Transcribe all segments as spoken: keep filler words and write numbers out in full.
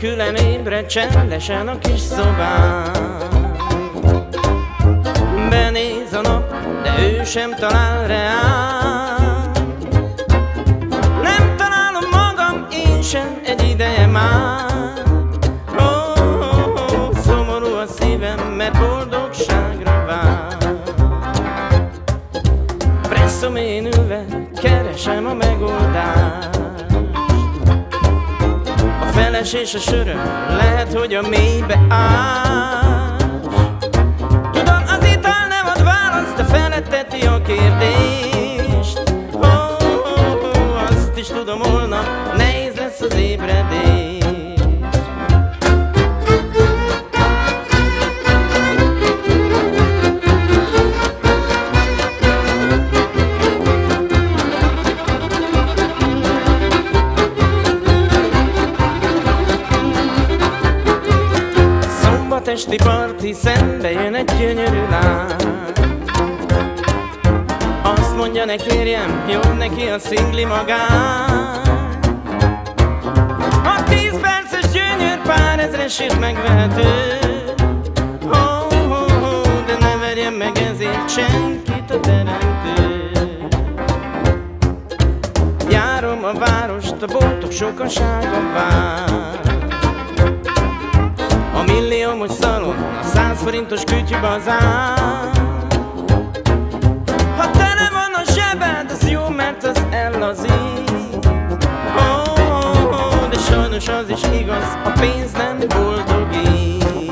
nélkülem ébred csendesen a kis szobám. Benéz a nap, de ő sem talál reám. Nem találom magam, én sem egy ideje már. Oh, oh, oh, szomorú a szívem, mert boldogságra vár. Presszom én ülve, keresem a megoldást. A feles és a söröm lehet, hogy a mélybe áll. Tudom, az ital nem ad választ, de feletteti a kérdést. Oh, oh, oh, azt is tudom, holnap nehéz lesz az ébredés. Esti parti, szembe jön egy gyönyörű lány. Azt mondja, ne kérjem, jobb neki a szingli magány. A tíz perces gyönyör pár ezresért megvehető. Oh, oh, oh, de ne verjen meg ezért senkit a teremtő. Járom a várost, a boltok sokasága vár. A milliómos szalon, a száz forintos kütyűbazár. Ha tele van a zsebed, az jó, mert az ellazít. Oh, oh, oh, de sajnos az is igaz, a pénz nem boldogít.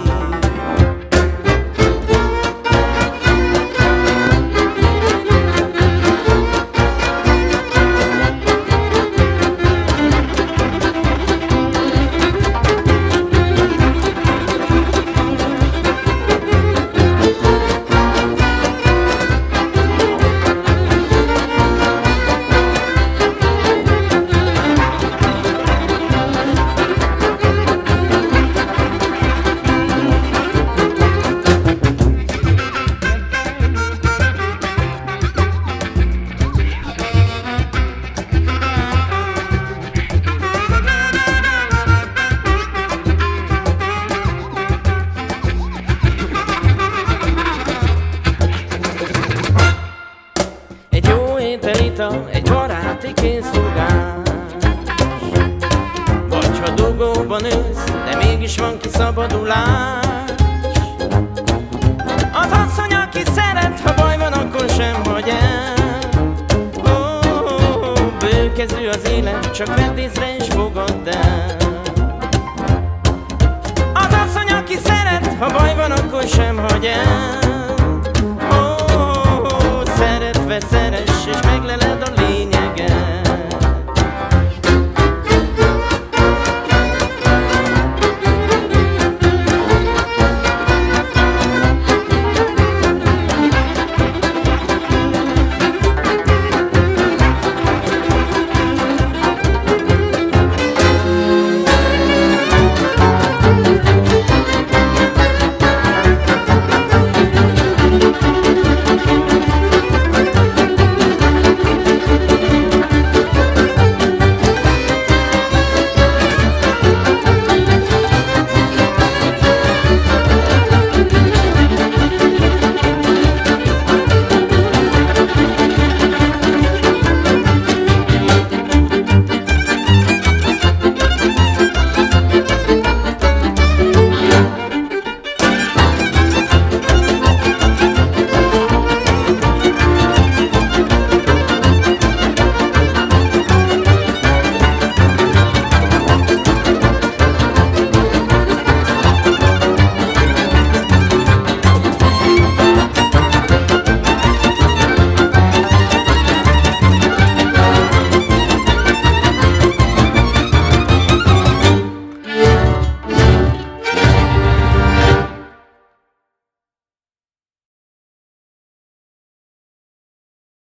Egy baráti készfogás. Vagy ha dugóban ülsz, de mégis van kiszabadulás. Az asszony, aki szeret, ha baj van, akkor sem hagy el. Oh, oh, oh, bőkezű az élet, csak vedd észre és fogadd el. Az asszony, aki szeret, ha baj van, akkor sem hagy el.